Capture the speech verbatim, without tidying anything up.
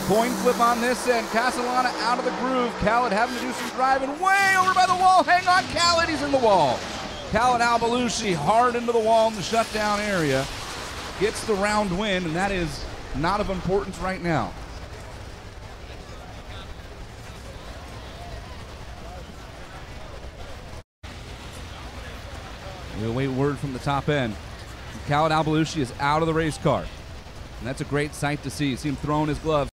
Coin flip on this end. Castellana out of the groove. Khalid having to do some driving way over by the wall. Hang on, Khalid, he's in the wall. Khalid alBalooshi hard into the wall in the shutdown area. Gets the round win, and that is not of importance right now. We await word from the top end. Khalid alBalooshi is out of the race car. And that's a great sight to see. You see him throwing his gloves.